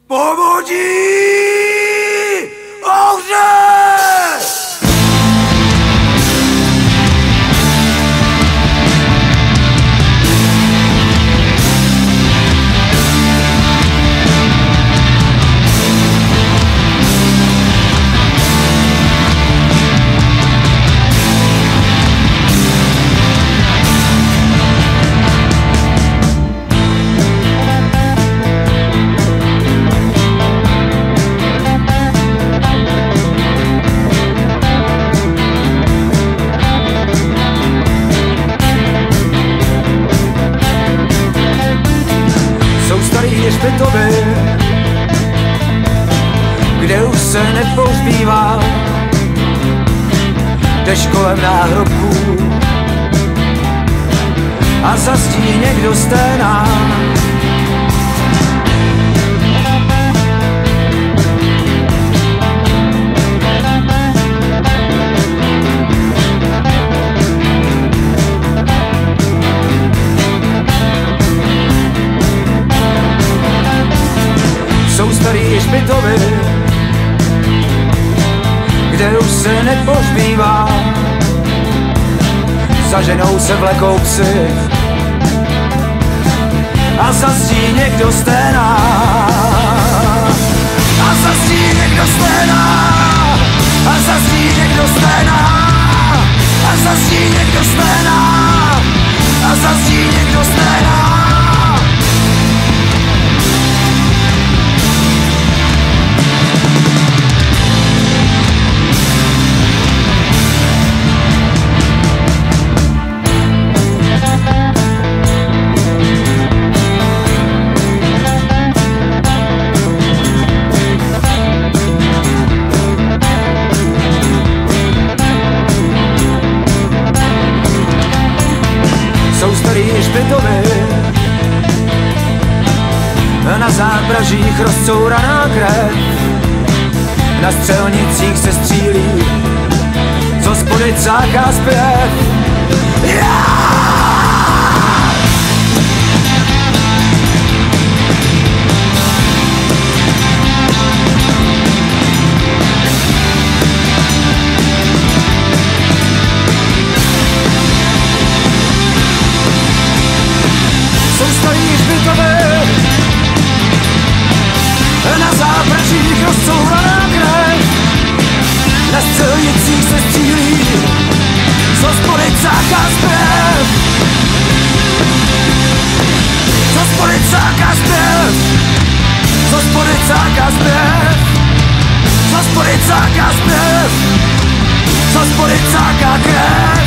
Povodí ohře! Hřbitovy, kde už se nepohřbívá, jdeš kolem náhrobků a za zdí někdo sténá. Jsou starý hřbitovy, kde už se nepohřbívá, zaženou se vlekou psy a za zdí někdo sténá. A za zdí někdo sténá. A za zdí někdo sténá. A za zdí někdo sténá. A za zdí někdo sténá. Jsou starý hřbitovy, na zápražích rozcouraná krev, na střelnicích se střílí, z hospody cáká zpěv. Na zápražích rozcouraná krev, na střelnicích se střílí, z hospody cáká zpěv. Z hospody cáká zpěv. Z hospody cáká zpěv. Z hospody cáká zpěv. Z hospody cáká krev.